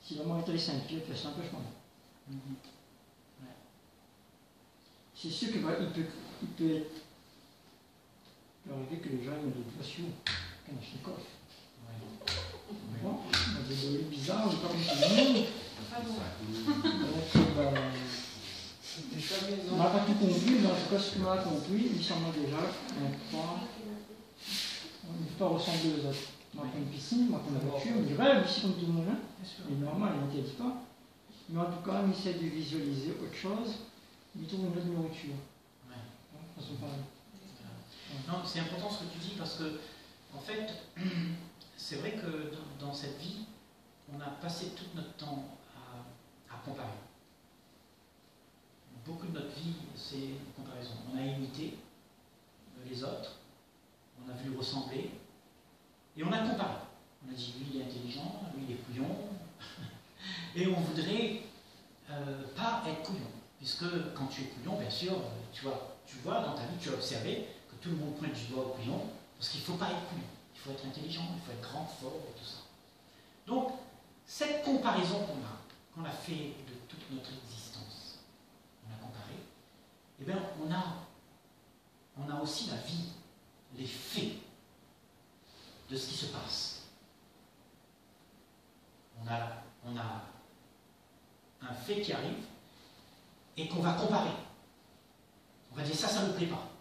Si la monnaie est 5 pieds, c'est un peu changé. Ouais. C'est sûr qu'il peut être arrivé que les gens aient des passions Kalachnikov. Bon, des bruits bizarres, j'ai pas compris. On n'a pas tout compris, mais en tout cas, ce qu'on a compris, il semble déjà une histoire ressemble aux autres. Moi, j'ai une piscine, moi, j'ai une voiture, je rêve ici comme tout le monde. C'est normal, il n'interdit pas. Mais en tout cas, il essaie de visualiser autre chose, il trouve une autre nourriture. Non, c'est important ce que tu dis parce que, en fait, c'est vrai que dans cette vie, on a passé tout notre temps à comparer. Beaucoup de notre vie, c'est une comparaison. On a imité les autres, on a voulu ressembler, et on a comparé. On a dit, lui, il est intelligent, lui, il est couillon, et on voudrait pas être couillon. Puisque quand tu es couillon, bien sûr, tu vois dans ta vie, tu as observé que tout le monde pointe du doigt au couillon, parce qu'il ne faut pas être couillon. Il faut être intelligent, il faut être grand, fort, et tout ça. Donc, cette comparaison qu'on a fait de toute notre existence, on a comparé, eh bien, on a aussi la vie, les faits de ce qui se passe. On a un fait qui arrive et qu'on va comparer. On va dire ça ne me plaît pas.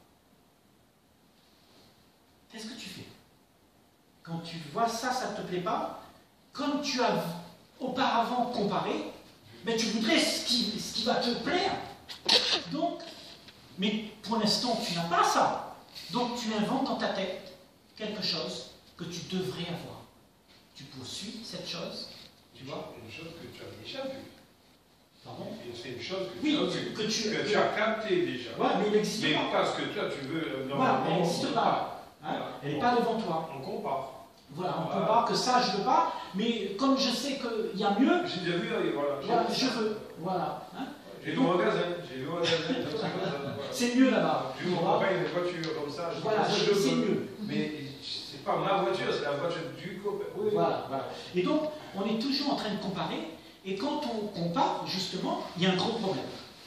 Qu'est-ce que tu fais? Quand tu vois ça ne te plaît pas, comme tu as auparavant comparé, ben tu voudrais ce qui va te plaire. Donc, mais pour l'instant, tu n'as pas ça. Donc, tu inventes dans ta tête quelque chose que tu devrais avoir. Tu poursuis cette chose, tu vois. Une chose que tu as déjà vue. Pardon? C'est une chose que tu as captée déjà. Ouais, mais elle n'existe pas. Mais parce que toi, tu veux... Voilà, elle n'existe pas. Hein? Elle n'est pas devant toi. On compare. Voilà, on compare que ça, je ne veux pas, mais comme je sais qu'il y a mieux, j'ai déjà vu, voilà, je veux. Voilà. Hein? J'ai vu au magasin, c'est mieux là-bas. Je ne vois pas une voiture comme ça. Voilà, c'est mieux. Mais c'est pas ma voiture, c'est la voiture du copain. Oui. Voilà. Et donc, on est toujours en train de comparer, et quand on compare, justement, il y a un gros problème.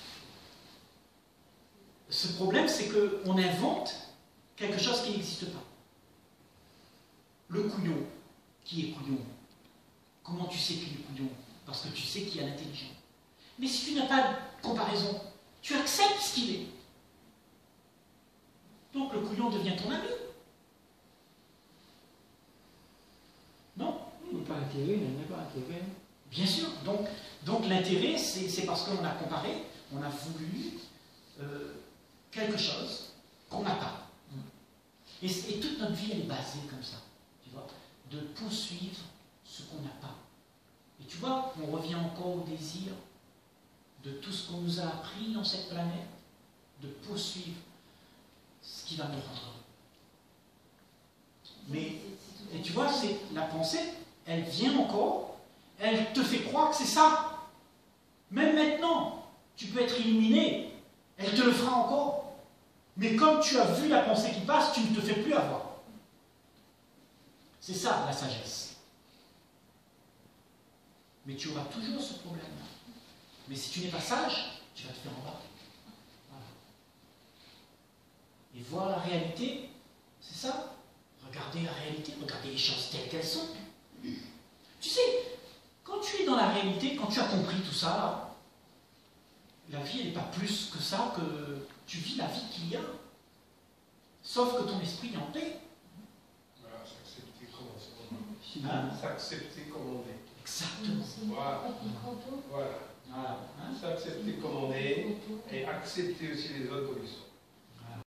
Ce problème, c'est qu'on invente quelque chose qui n'existe pas. Le couillon, qui est couillon? Comment tu sais qu'il est couillon? Parce que tu sais qu'il y a l'intelligent. Mais si tu n'as pas de comparaison, tu acceptes ce qu'il est. Donc le couillon devient ton ami. Non? Il n'y a pas intérêt, il n'y a pas intérêt. Bien sûr. Donc l'intérêt, c'est parce qu'on a comparé, on a voulu quelque chose qu'on n'a pas. Et toute notre vie, elle est basée comme ça. Tu vois, de poursuivre ce qu'on n'a pas. Et tu vois, on revient encore au désir de tout ce qu'on nous a appris dans cette planète, de poursuivre ce qui va nous rendre heureux. Mais, et tu vois, c'est la pensée, elle vient encore, elle te fait croire que c'est ça. Même maintenant, tu peux être illuminé, elle te le fera encore. Mais comme tu as vu la pensée qui passe, tu ne te fais plus avoir. C'est ça, la sagesse. Mais tu auras toujours ce problème-là. Mais si tu n'es pas sage, tu vas te faire embarquer. Voilà. Et voir la réalité, c'est ça. Regardez la réalité, regardez les choses telles qu'elles sont. Tu sais, quand tu es dans la réalité, quand tu as compris tout ça, là, la vie, elle n'est pas plus que ça, que tu vis la vie qu'il y a. Sauf que ton esprit est en paix. Voilà, s'accepter comme on est. Hein? S'accepter comme on est. Exactement. Voilà. S'accepter comme on est et accepter aussi les autres comme ils sont.